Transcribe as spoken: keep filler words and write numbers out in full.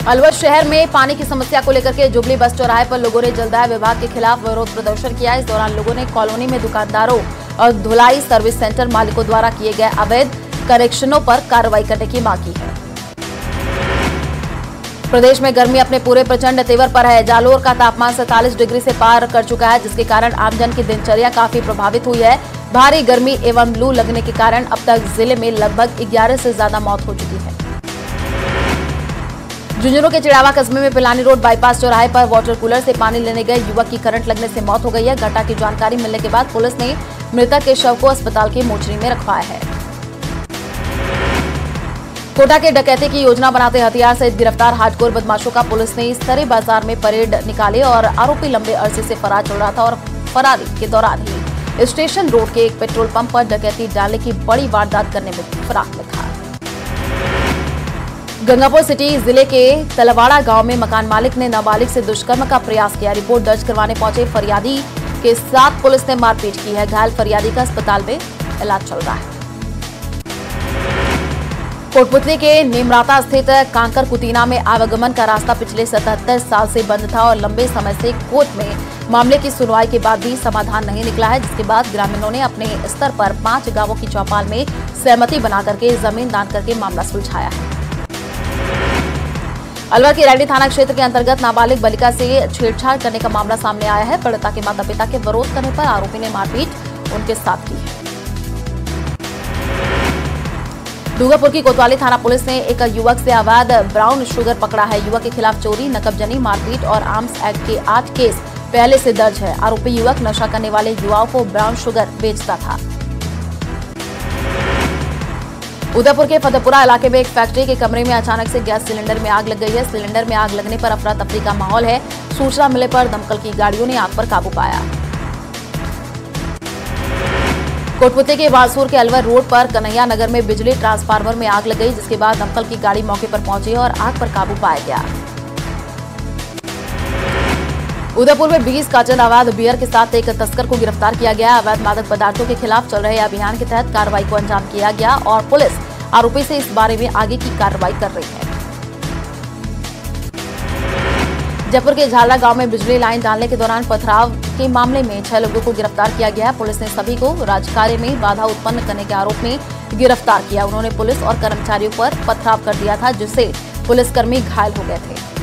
अलवर शहर में पानी की समस्या को लेकर के जुबली बस चौराहे पर लोगों ने जलदाय विभाग के खिलाफ विरोध प्रदर्शन किया। इस दौरान लोगों ने कॉलोनी में दुकानदारों और धुलाई सर्विस सेंटर मालिकों द्वारा किए गए अवैध कनेक्शनों पर कार्रवाई करने की मांग की है। प्रदेश में गर्मी अपने पूरे प्रचंड तेवर पर है। जालोर का तापमान सैंतालीस डिग्री से पार कर चुका है, जिसके कारण आमजन की दिनचर्या काफी प्रभावित हुई है। भारी गर्मी एवं लू लगने के कारण अब तक जिले में लगभग ग्यारह से ज्यादा मौत हो चुकी है। झुंझुनू के चिड़ावा कस्बे में पिलानी रोड बाईपास चौराहे पर वाटर कूलर से पानी लेने गए युवक की करंट लगने से मौत हो गई है। घटना की जानकारी मिलने के बाद पुलिस ने मृतक के शव को अस्पताल की मोर्चरी में रखवाया है। कोटा के डकैती की योजना बनाते हथियार सहित गिरफ्तार हार्डकोर बदमाशों का पुलिस ने सरे बाजार में परेड निकाले और आरोपी लंबे अरसे से फरार चल रहा था और फरारी के दौरान ही स्टेशन रोड के एक पेट्रोल पंप पर डकैती डालने की बड़ी वारदात करने में फिराक में था। गंगापुर सिटी जिले के तलवाड़ा गांव में मकान मालिक ने नाबालिग से दुष्कर्म का प्रयास किया। रिपोर्ट दर्ज करवाने पहुंचे फरियादी के साथ पुलिस ने मारपीट की है। घायल फरियादी का अस्पताल में इलाज चल रहा है। कोटपुतली के नीमराता स्थित कांकर कुतीना में आवागमन का रास्ता पिछले सतहत्तर साल से बंद था और लंबे समय से कोर्ट में मामले की सुनवाई के बाद भी समाधान नहीं निकला है, जिसके बाद ग्रामीणों ने अपने स्तर पर पांच गांवों की चौपाल में सहमति बना करके जमीन दान करके मामला सुलझाया है। अलवर के रैनी थाना क्षेत्र के अंतर्गत नाबालिग बालिका से छेड़छाड़ करने का मामला सामने आया है। पीड़िता के माता पिता के विरोध करने पर आरोपी ने मारपीट उनके साथ की है। डूंगरपुर की कोतवाली थाना पुलिस ने एक युवक से अवैध ब्राउन शुगर पकड़ा है। युवक के खिलाफ चोरी, नकबजनी, मारपीट और आर्म्स एक्ट के आठ केस पहले से दर्ज है। आरोपी युवक नशा करने वाले युवाओं को ब्राउन शुगर बेचता था। उदयपुर के फतेहपुरा इलाके में एक फैक्ट्री के कमरे में अचानक से गैस सिलेंडर में आग लग गई है। सिलेंडर में आग लगने पर अफरा तफरी का माहौल है। सूचना मिलने पर दमकल की गाड़ियों ने आग पर काबू पाया। कोटपुतली के बारसूर के अलवर रोड पर कन्हैया नगर में बिजली ट्रांसफार्मर में आग लग गई, जिसके बाद दमकल की गाड़ी मौके पर पहुंची और आग पर काबू पाया गया। उदयपुर में बीस कार्टन अवैध बियर के साथ एक तस्कर को गिरफ्तार किया गया। अवैध मादक पदार्थों के खिलाफ चल रहे अभियान के तहत कार्रवाई को अंजाम किया गया और पुलिस आरोपी से इस बारे में आगे की कार्रवाई कर रही है। जयपुर के झालरा गांव में बिजली लाइन डालने के दौरान पथराव के मामले में छह लोगों को गिरफ्तार किया गया है। पुलिस ने सभी को राजकार्य में बाधा उत्पन्न करने के आरोप में गिरफ्तार किया। उन्होंने पुलिस और कर्मचारियों पर पथराव कर दिया था, जिससे पुलिसकर्मी घायल हो गए थे।